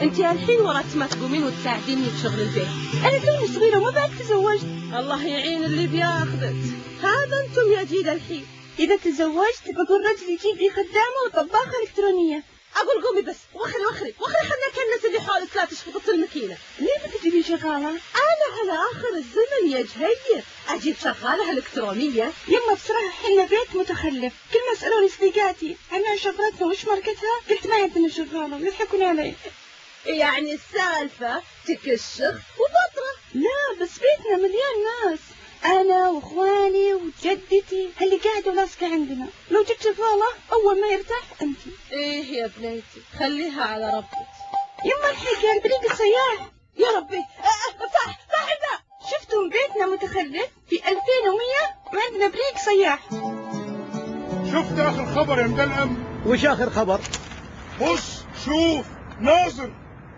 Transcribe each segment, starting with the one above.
انت الحين ورات ما تقومين وتساعديني بشغل البيت. انا توني صغيره وما بعد تزوجت. الله يعين اللي بياخذك. هذا انتم يا جيل الحين. اذا تزوجت بقول رجل يجيب لي خدامه وطباخه الكترونيه. اقول قومي بس وخري خلنا كنس اللي حولك لا تشفط الماكينه. ليه بتجيبي شغاله؟ انا على اخر الزمن يا جهير اجيب شغاله الكترونيه. يما بصراحه احنا بيت متخلف، كل ما سالوني صديقاتي عن شغلتنا وش ماركتها قلت ما عندنا شغاله ويضحكون علي. يعني السالفه تكشخ وبطره. لا بس بيتنا مليان ناس، انا واخواني وجدتي اللي قاعده لاصقه عندنا. لو جبت شغاله اول ما يرتاح انت. ايه يا بنيتي خليها على ربك. يما الحق يا بريق السياح. يا ربي فاحنا شفتم بيتنا متخلف في 2100 وعندنا بريق سياح. شفت اخر خبر يا مدلم؟ وش اخر خبر؟ بص شوف ناظر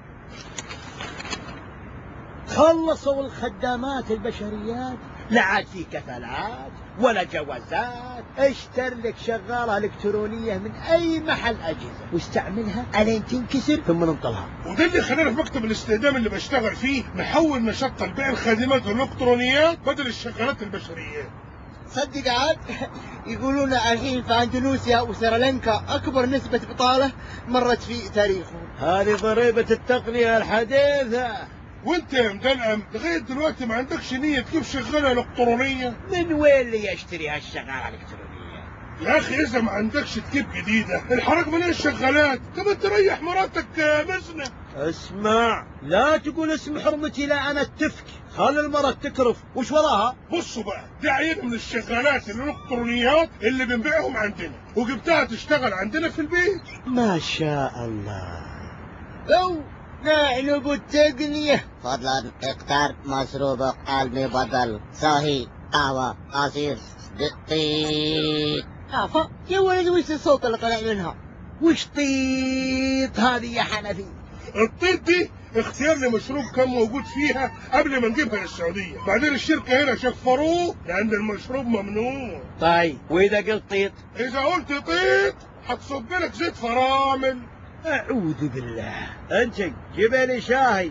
خلصوا الخدامات البشريات، لا عاد في كفالات ولا جوازات. اشتر لك شغالة الكترونية من اي محل اجهزة واستعملها الين تنكسر ثم ننطلها. وده اللي خلاني في مكتب الاستخدام اللي بشتغل فيه نحول نشاط لبيع الخادمات الالكترونيات بدل الشغالات البشريات. صدق عاد يقولون الحين في اندونيسيا وسريلانكا اكبر نسبة بطالة مرت في تاريخهم. هذه ضريبة التقنية الحديثة. وانت يا مدلم لغايه دلوقتي ما عندكش نيه تجيب شغاله الكترونيه؟ من وين اللي يشتري هالشغالة الالكترونية؟ يا اخي اذا ما عندكش تجيب جديده الحرج من الشغالات، كمان تريح مراتك مزنه. اسمع لا تقول اسم حرمتي، لا انا اتفك. خلي المرأة تكرف. وش وراها؟ بصوا بقى دي عينه من الشغالات الالكترونيات اللي بنبيعهم عندنا وجبتها تشتغل عندنا في البيت. ما شاء الله. لو نعلب التقنية فضلا اختار مشروبك المفضل، صاحي قهوة عصير دقيق. كافة يا ولد وش الصوت اللي طلع منها؟ وش طيط هذه يا حنفي؟ الطيط دي اختيار لمشروب كان موجود فيها قبل ما نجيبها للسعودية، بعدين الشركة هنا شفروه لأن المشروب ممنوع. طيب وإذا قلت طيط؟ إذا قلت طيط هتصب لك زيت فرامل. أعوذ بالله. أنت جيب لي شاهي.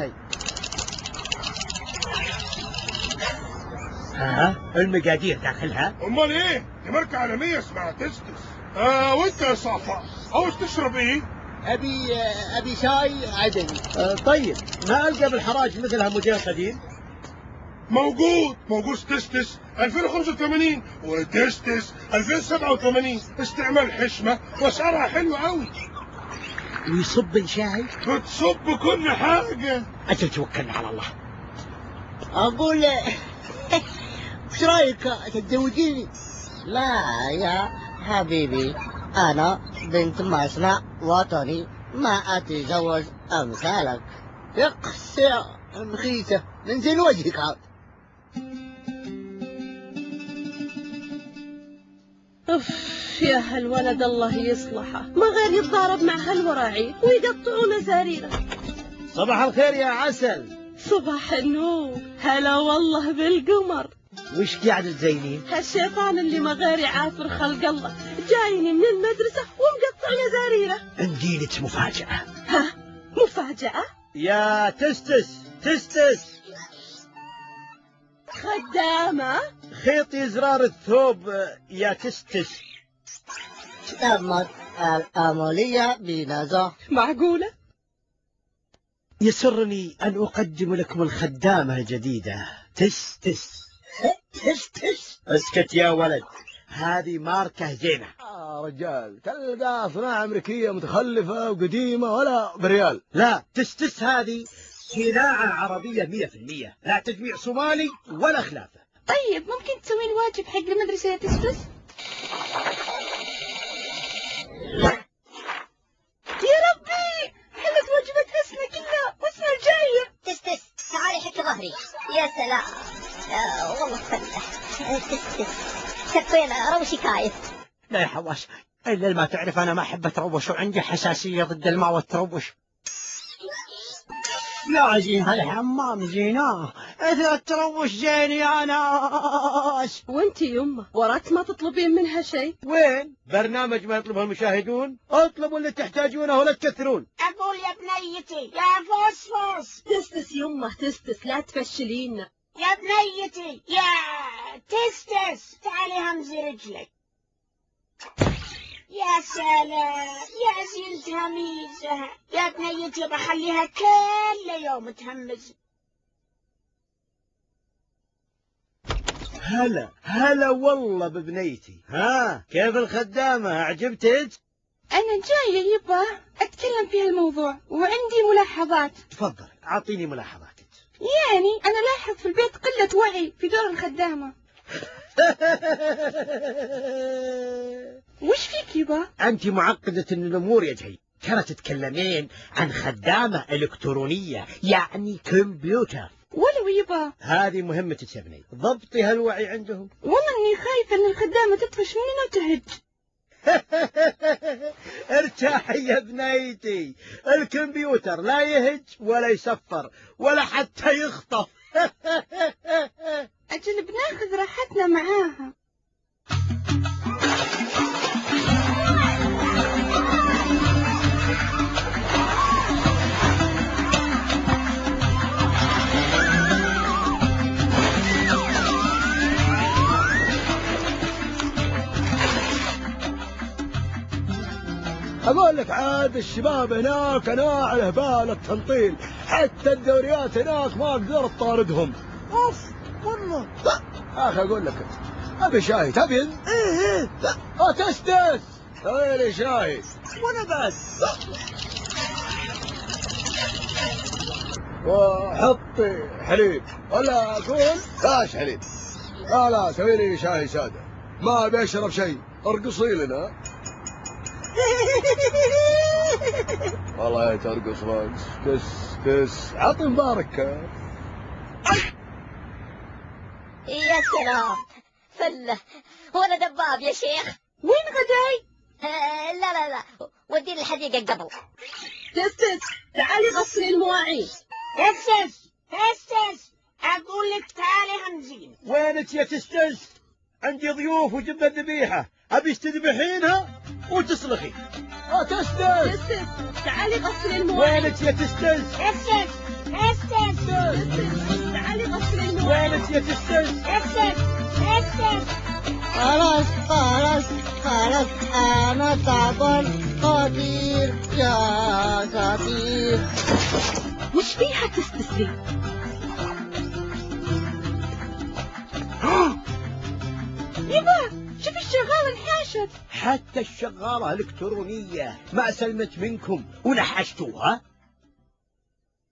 ها المقادير داخلها؟ أمال إيه؟ دي ماركة عالمية اسمها تستس. وأنت يا صعفة عاوز تشرب إيه؟ أبي شاي عدني. طيب ما ألقى بالحراج مثلها موديل قديم؟ موجود تستس 2085 وتستس 2087 استعمال حشمة وأسعارها حلوة أوي. ويصب الشاي؟ بتصب كل حاجة. أجل توكلنا على الله. أقول وش رايك تتزوجيني؟ لا يا حبيبي أنا بنت مصنع وطني ما أتزوج أمثالك. يقسى المخيسة من زين وجهك عاد. أوف يا هالولد الله يصلحه، ما غير يتضارب مع هالوراعي ويقطعون زاريره. صباح الخير يا عسل. صباح النور، هلا والله بالقمر. وش قاعد تزينين؟ هالشيطان اللي ما غير يعافر خلق الله جايني من المدرسة ومقطع زاريره. عندي لك مفاجأة. ها مفاجأة؟ يا تستس خدامة خيطي زرار الثوب يا تستس. تمت العملية بنجاح. معقولة؟ يسرني أن أقدم لكم الخدامة الجديدة تستس. اسكت يا ولد، هذه ماركة زينة. رجال تلقى صناعة أمريكية متخلفة وقديمة ولا بريال. لا تستس هذه صناعة عربية 100%، لا تجميع صومالي ولا خلافة. طيب ممكن تسوي الواجب حق المدرسة يا تستس؟ يا ربي حلت واجبات حسنة كلها والسنة الجاية. تستس تعالي حكي ظهري. يا سلام والله تفتح. تستس كفين روشي كايف. لا يا حواس إلا ما تعرف أنا ما أحب أتروش وعندي حساسية ضد الماء والتروش. لا زين هالحمام زيناه، اثر تروش زين يا ناس. وانتي يمه وراك ما تطلبين منها شيء؟ وين برنامج ما يطلبه المشاهدون؟ اطلبوا اللي تحتاجونه ولا تكثرون. أقول يا بنيتي يا فوسفوس. تستس يمه تستس، لا تفشلينا. يا بنيتي يا تستس، تعالي همزي رجلك. يا سلام يا زين تميزها يا بنيتي، بخليها كل يوم تهمز. هلا والله ببنيتي. ها كيف الخدامة، عجبتك؟ أنا جاية يبا أتكلم في هالموضوع وعندي ملاحظات. تفضل أعطيني ملاحظاتك. يعني أنا لاحظ في البيت قلة وعي في دور الخدامة. وش فيك يبا؟ أنت معقدة الأمور يا جهي. ترى تتكلمين عن خدامة إلكترونية، يعني كمبيوتر. ولو يبا هذه مهمتك يا بني، ضبطي هالوعي عندهم. والله إني خايفة إن الخدامة تطفش مننا وتهج. ارتاحي يا بنيتي، الكمبيوتر لا يهج ولا يصفر ولا حتى يخطف. أجل بناخذ راحتنا معاها. أقول لك عاد الشباب هناك أنا على بال التنطيل، حتى الدوريات هناك ما قدرت طاردهم. أوف والله. أخي أقول لك أبي شاي تبين؟ إيه تستس سوي لي شاي. وأنا بس. وحطي حليب ولا أقول لاش حليب. لا سوي لي شاي سادة، ما أبي أشرب شيء. ارقصي لنا. والله ترقص رقص. تس عطي مبارك. يا سلام فله، وانا دباب يا شيخ. وين غداي؟ لا وديني الحديقة قبل. تستس تعالي غسلي المواعين. تستس أقول لك تعالي همزين. وينك يا تستس؟ عندي ضيوف وجبنا الذبيحة، أبي تذبحينها وتصلخي. تستس تعالي غسلي المواعين. وينك يا تستس؟ تعالي غسلي المواعين. وينك يا تستس؟ خلاص أنا تعبان قدير يا سفير. وش فيها تستس لي؟ يبا شوف الشغالة انحاشت. حتى الشغالة الإلكترونية ما سلمت منكم ونحشتوها.